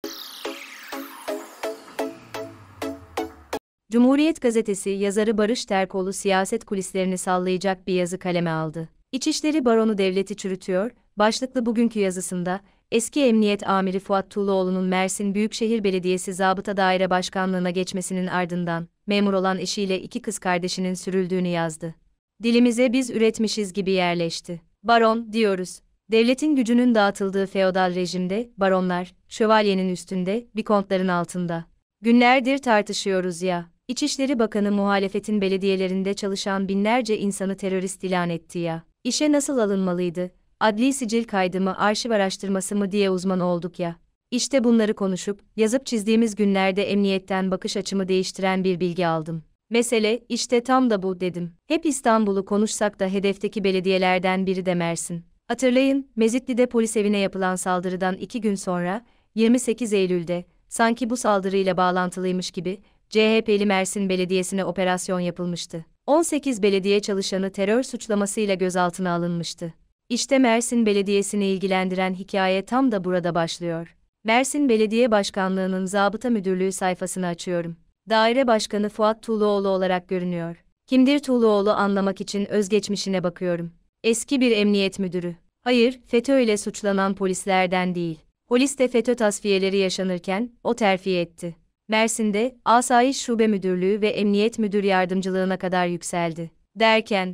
Cumhuriyet Gazetesi yazarı Barış Terkoğlu siyaset kulislerini sallayacak bir yazı kaleme aldı. İçişleri Baronu devleti çürütüyor, başlıklı bugünkü yazısında, eski Emniyet Amiri Fuat Tuğluoğlu'nun Mersin Büyükşehir Belediyesi Zabıta Daire Başkanlığı'na geçmesinin ardından, memur olan eşiyle iki kız kardeşinin sürüldüğünü yazdı. Dilimize biz üretmişiz gibi yerleşti. Baron, diyoruz. Devletin gücünün dağıtıldığı feodal rejimde, baronlar, şövalyenin üstünde, vikontların altında. Günlerdir tartışıyoruz ya. İçişleri Bakanı muhalefetin belediyelerinde çalışan binlerce insanı terörist ilan etti ya. İşe nasıl alınmalıydı? Adli sicil kaydı mı, arşiv araştırması mı diye uzman olduk ya. İşte bunları konuşup, yazıp çizdiğimiz günlerde emniyetten bakış açımı değiştiren bir bilgi aldım. Mesele, işte tam da bu dedim. Hep İstanbul'u konuşsak da hedefteki belediyelerden biri de Mersin. Hatırlayın, Mezitli'de polis evine yapılan saldırıdan 2 gün sonra, 28 Eylül'de, sanki bu saldırıyla bağlantılıymış gibi, CHP'li Mersin Belediyesi'ne operasyon yapılmıştı. 18 belediye çalışanı terör suçlamasıyla gözaltına alınmıştı. İşte Mersin Belediyesi'ni ilgilendiren hikaye tam da burada başlıyor. Mersin Belediye Başkanlığı'nın Zabıta Müdürlüğü sayfasını açıyorum. Daire Başkanı Fuat Tuğluoğlu olarak görünüyor. Kimdir Tuğluoğlu anlamak için özgeçmişine bakıyorum. Eski bir emniyet müdürü. Hayır, FETÖ ile suçlanan polislerden değil. Poliste FETÖ tasfiyeleri yaşanırken, o terfi etti. Mersin'de, Asayiş Şube Müdürlüğü ve Emniyet Müdür Yardımcılığına kadar yükseldi. Derken,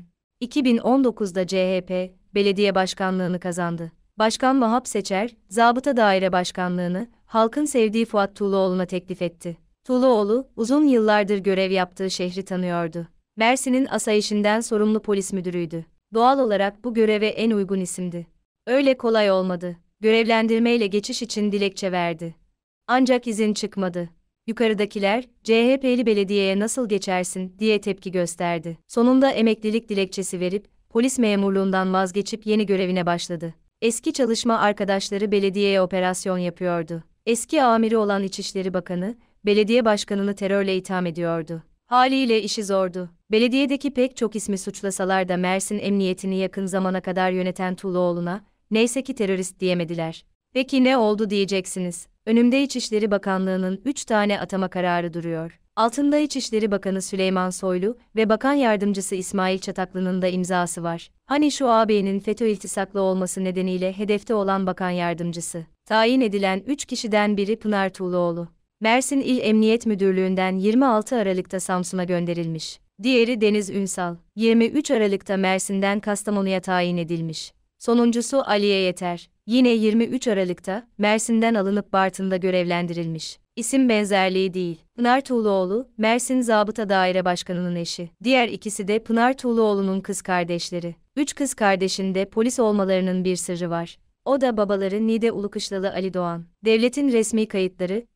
2019'da CHP, belediye başkanlığını kazandı. Başkan Vahap Seçer, Zabıta Daire Başkanlığını, halkın sevdiği Fuat Tuğluoğlu'na teklif etti. Tuğluoğlu, uzun yıllardır görev yaptığı şehri tanıyordu. Mersin'in asayişinden sorumlu polis müdürüydü. Doğal olarak bu göreve en uygun isimdi. Öyle kolay olmadı. Görevlendirmeyle geçiş için dilekçe verdi. Ancak izin çıkmadı. Yukarıdakiler, CHP'li belediyeye nasıl geçersin diye tepki gösterdi. Sonunda emeklilik dilekçesi verip, polis memurluğundan vazgeçip yeni görevine başladı. Eski çalışma arkadaşları belediyeye operasyon yapıyordu. Eski amiri olan İçişleri Bakanı, belediye başkanını terörle itham ediyordu. Haliyle işi zordu. Belediyedeki pek çok ismi suçlasalar da Mersin Emniyetini yakın zamana kadar yöneten Tuğluoğlu'na, neyse ki terörist diyemediler. Peki ne oldu diyeceksiniz. Önümde İçişleri Bakanlığı'nın 3 tane atama kararı duruyor. Altında İçişleri Bakanı Süleyman Soylu ve Bakan Yardımcısı İsmail Çataklı'nın da imzası var. Hani şu ağabeyinin FETÖ iltisaklı olması nedeniyle hedefte olan Bakan Yardımcısı. Tayin edilen 3 kişiden biri Pınar Tuğluoğlu. Mersin İl Emniyet Müdürlüğü'nden 26 Aralık'ta Samsun'a gönderilmiş. Diğeri Deniz Ünsal. 23 Aralık'ta Mersin'den Kastamonu'ya tayin edilmiş. Sonuncusu Aliye Yeter. Yine 23 Aralık'ta Mersin'den alınıp Bartın'da görevlendirilmiş. İsim benzerliği değil. Pınar Tuğluoğlu, Mersin Zabıta Daire Başkanı'nın eşi. Diğer ikisi de Pınar Tuğluoğlu'nun kız kardeşleri. 3 kız kardeşin de polis olmalarının bir sırrı var. O da babaları Nide Ulukışlalı Ali Doğan. Devletin resmi kayıtları,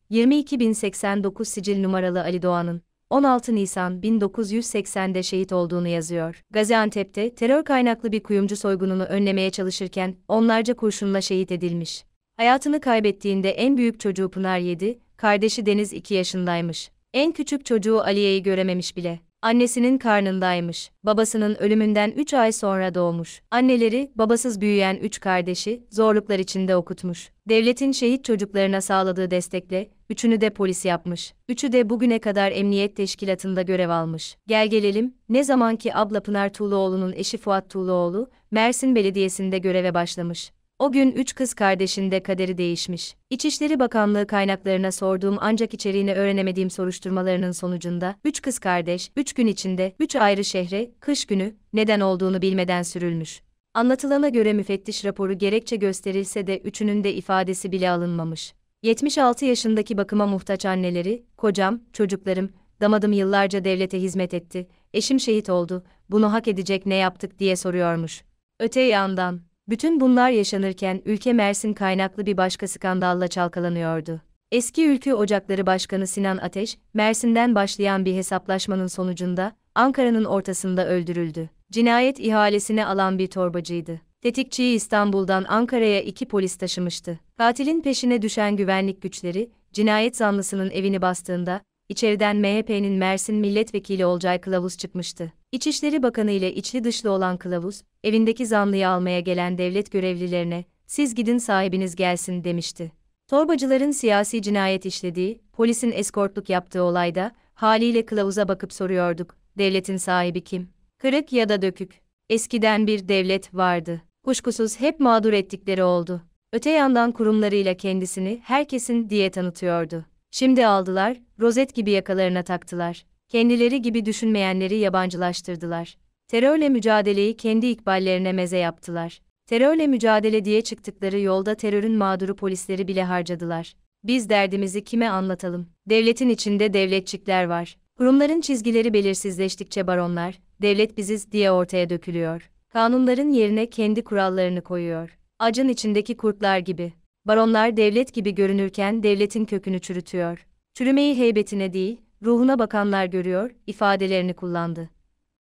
22.089 sicil numaralı Ali Doğan'ın 16 Nisan 1980'de şehit olduğunu yazıyor. Gaziantep'te terör kaynaklı bir kuyumcu soygununu önlemeye çalışırken onlarca kurşunla şehit edilmiş. Hayatını kaybettiğinde en büyük çocuğu Pınar 7, kardeşi Deniz 2 yaşındaymış. En küçük çocuğu Aliye'yi görememiş bile. Annesinin karnındaymış. Babasının ölümünden 3 ay sonra doğmuş. Anneleri, babasız büyüyen 3 kardeşi, zorluklar içinde okutmuş. Devletin şehit çocuklarına sağladığı destekle, 3'ünü de polis yapmış. 3'ü de bugüne kadar emniyet teşkilatında görev almış. Gel gelelim, ne zamanki abla Pınar Tuğluoğlu'nun eşi Fuat Tuğluoğlu, Mersin Belediyesi'nde göreve başlamış. O gün 3 kız kardeşin de kaderi değişmiş. İçişleri Bakanlığı kaynaklarına sorduğum ancak içeriğini öğrenemediğim soruşturmalarının sonucunda 3 kız kardeş 3 gün içinde 3 ayrı şehre kış günü neden olduğunu bilmeden sürülmüş. Anlatılana göre müfettiş raporu gerekçe gösterilse de üçünün de ifadesi bile alınmamış. 76 yaşındaki bakıma muhtaç anneleri, kocam, çocuklarım, damadım yıllarca devlete hizmet etti, eşim şehit oldu, bunu hak edecek ne yaptık diye soruyormuş. Öte yandan, bütün bunlar yaşanırken ülke Mersin kaynaklı bir başka skandalla çalkalanıyordu. Eski Ülkü Ocakları Başkanı Sinan Ateş, Mersin'den başlayan bir hesaplaşmanın sonucunda Ankara'nın ortasında öldürüldü. Cinayet ihalesini alan bir torbacıydı. Tetikçiyi İstanbul'dan Ankara'ya 2 polis taşımıştı. Katilin peşine düşen güvenlik güçleri, cinayet zanlısının evini bastığında, içeriden MHP'nin Mersin Milletvekili Olcay Kılavuz çıkmıştı. İçişleri Bakanı ile içli dışlı olan Kılavuz, evindeki zanlıyı almaya gelen devlet görevlilerine, "Siz gidin sahibiniz gelsin." demişti. Torbacıların siyasi cinayet işlediği, polisin eskortluk yaptığı olayda, haliyle kılavuza bakıp soruyorduk, devletin sahibi kim? Kırık ya da dökük. Eskiden bir devlet vardı. Kuşkusuz hep mağdur ettikleri oldu. Öte yandan kurumlarıyla kendisini herkesin diye tanıtıyordu. Şimdi aldılar, rozet gibi yakalarına taktılar. Kendileri gibi düşünmeyenleri yabancılaştırdılar. Terörle mücadeleyi kendi ikballerine meze yaptılar. Terörle mücadele diye çıktıkları yolda terörün mağduru polisleri bile harcadılar. Biz derdimizi kime anlatalım? Devletin içinde devletçikler var. Kurumların çizgileri belirsizleştikçe baronlar, devlet biziz diye ortaya dökülüyor. Kanunların yerine kendi kurallarını koyuyor. Acın içindeki kurtlar gibi. Baronlar devlet gibi görünürken devletin kökünü çürütüyor. Çürümeyi heybetine değil, ruhuna bakanlar görüyor, ifadelerini kullandı.